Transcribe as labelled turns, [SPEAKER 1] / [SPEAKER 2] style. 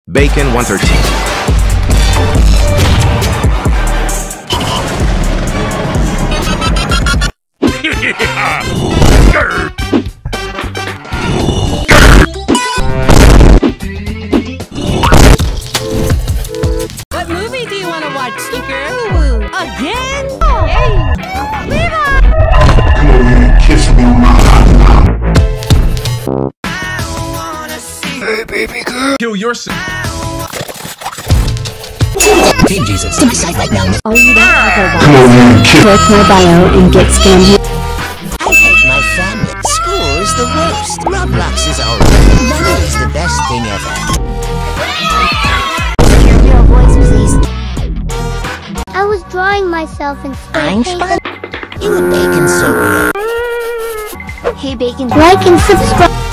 [SPEAKER 1] Bacon 113.
[SPEAKER 2] What movie do you want to watch, Stinker? Again? Hey! Leave on!
[SPEAKER 3] Come over here and kiss me on my hot mouth. Hey, baby girl.
[SPEAKER 1] Kill yourself.
[SPEAKER 4] Team Jesus. To my side right now.
[SPEAKER 5] Oh, you don't have Roblox.
[SPEAKER 3] Come over here and kiss.
[SPEAKER 5] Click my bio and get scammed here.
[SPEAKER 4] I hate my family. School is the worst. Roblox is alright. Money is the best thing ever.
[SPEAKER 5] Your voice was easy.
[SPEAKER 6] I was drawing myself in spray paint.
[SPEAKER 4] You and Bacon so weird.
[SPEAKER 5] Hey, Bacon.
[SPEAKER 6] Like and subscribe.